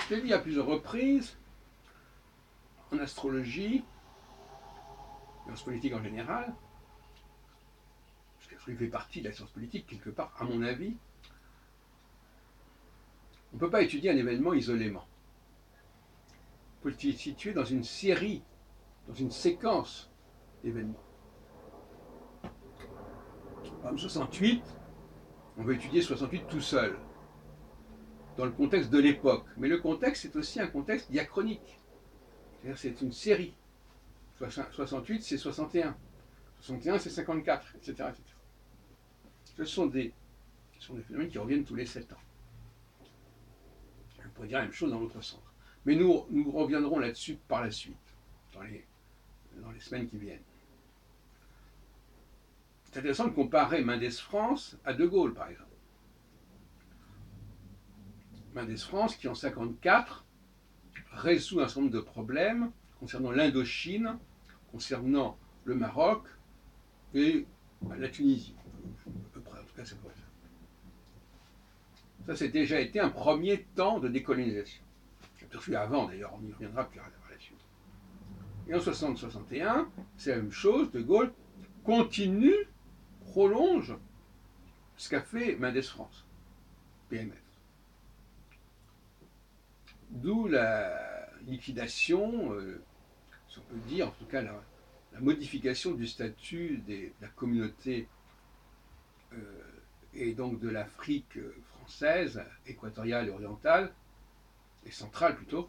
Je l'ai dit à plusieurs reprises, en astrologie, et en science politique en général, parce que l'astrologie fait partie de la science politique quelque part, à mon avis, on ne peut pas étudier un événement isolément. Il faut le situer dans une série, dans une séquence d'événements. Par exemple, 68, on veut étudier 68 tout seul, dans le contexte de l'époque. Mais le contexte, c'est aussi un contexte diachronique. C'est-à-dire c'est une série. 68, c'est 61. 61, c'est 54, etc. etc. Ce sont des phénomènes qui reviennent tous les 7 ans. On pourrait dire la même chose dans l'autre sens. Mais nous reviendrons là-dessus par la suite, dans les semaines qui viennent. C'est intéressant de comparer Mendès France à De Gaulle, par exemple. Mendès France, qui en 1954 résout un certain nombre de problèmes concernant l'Indochine, concernant le Maroc et la Tunisie. À peu près, en tout cas, c'est vrai. Ça, c'est déjà été un premier temps de décolonisation. C'est perçu avant, d'ailleurs, on y reviendra plus par la suite. Et en 60-61, c'est la même chose, De Gaulle continue, prolonge ce qu'a fait Mendès France, PMF. D'où la liquidation, si on peut dire, en tout cas la modification du statut de la communauté et donc de l'Afrique française, équatoriale et orientale, et centrale plutôt,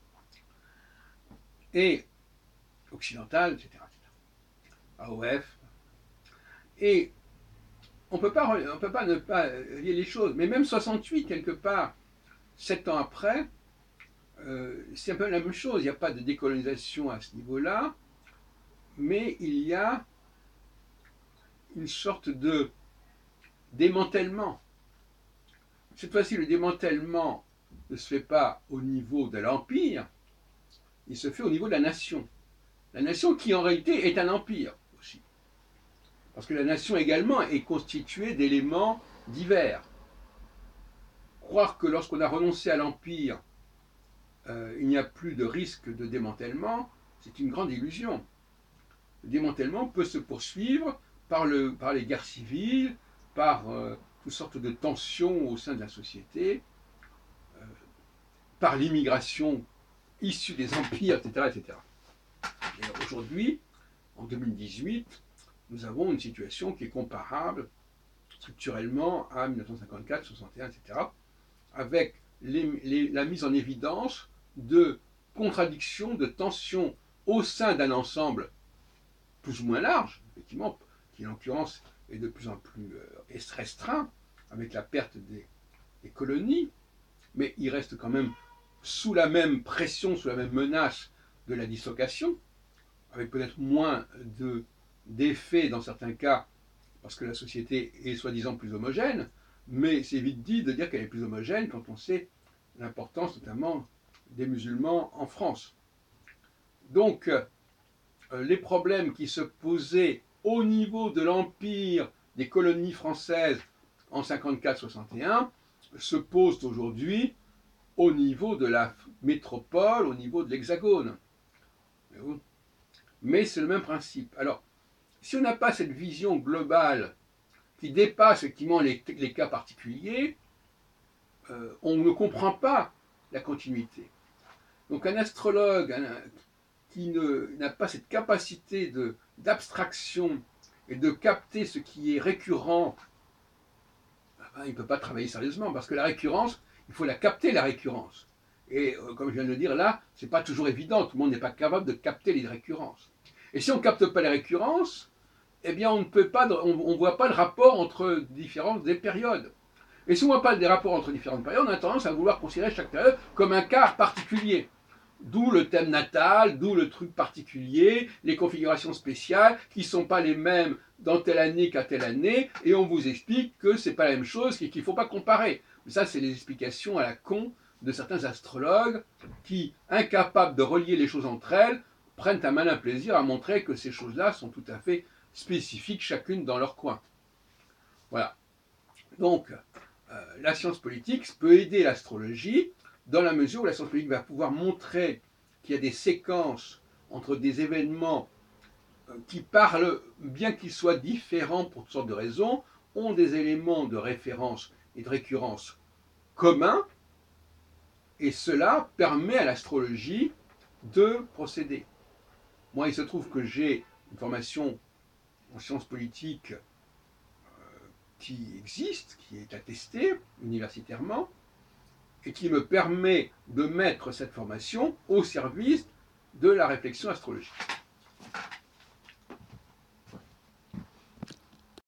et occidentale, etc. AOF. Et on ne peut pas ne pas lier les choses, mais même 68, quelque part, 7 ans après, c'est un peu la même chose. Il n'y a pas de décolonisation à ce niveau-là, mais il y a une sorte de démantèlement. Cette fois-ci, le démantèlement ne se fait pas au niveau de l'empire, il se fait au niveau de la nation. La nation qui en réalité est un empire aussi. Parce que la nation également est constituée d'éléments divers. Croire que lorsqu'on a renoncé à l'empire, il n'y a plus de risque de démantèlement, c'est une grande illusion. Le démantèlement peut se poursuivre par les guerres civiles, par toutes sortes de tensions au sein de la société, par l'immigration issue des empires, etc. etc. Et aujourd'hui, en 2018, nous avons une situation qui est comparable structurellement à 1954, 61, etc., avec la mise en évidence de contradictions, de tensions au sein d'un ensemble plus ou moins large, effectivement, qui en l'occurrence est de plus en plus restreint, avec la perte des colonies, mais il reste quand même sous la même pression, sous la même menace de la dislocation, avec peut-être moins d'effets dans certains cas, parce que la société est soi-disant plus homogène, mais c'est vite dit de dire qu'elle est plus homogène quand on sait l'importance notamment des musulmans en France. Donc, les problèmes qui se posaient au niveau de l'empire des colonies françaises en 54-61 se posent aujourd'hui au niveau de la métropole, au niveau de l'hexagone. Mais c'est le même principe. Alors, si on n'a pas cette vision globale qui dépasse effectivement les cas particuliers, on ne comprend pas la continuité. Donc un astrologue qui n'a pas cette capacité d'abstraction et de capter ce qui est récurrent, il ne peut pas travailler sérieusement, parce que la récurrence, il faut la capter, la récurrence. Et comme je viens de le dire là, ce n'est pas toujours évident, tout le monde n'est pas capable de capter les récurrences. Et si on ne capte pas les récurrences, eh bien on ne voit pas le rapport entre différentes des périodes. Et si on ne voit pas des rapports entre différentes périodes, on a tendance à vouloir considérer chaque période comme un cas particulier. D'où le thème natal, d'où le truc particulier, les configurations spéciales qui ne sont pas les mêmes dans telle année qu'à telle année, et on vous explique que ce n'est pas la même chose et qu'il ne faut pas comparer. Mais ça, c'est les explications à la con de certains astrologues qui, incapables de relier les choses entre elles, prennent un malin plaisir à montrer que ces choses-là sont tout à fait spécifiques, chacune dans leur coin. Voilà. Donc, la science politique peut aider l'astrologie dans la mesure où la science politique va pouvoir montrer qu'il y a des séquences entre des événements qui parlent, bien qu'ils soient différents pour toutes sortes de raisons, ont des éléments de référence et de récurrence communs, et cela permet à l'astrologie de procéder. Moi, il se trouve que j'ai une formation en sciences politiques qui existe, qui est attestée universitairement, et qui me permet de mettre cette formation au service de la réflexion astrologique.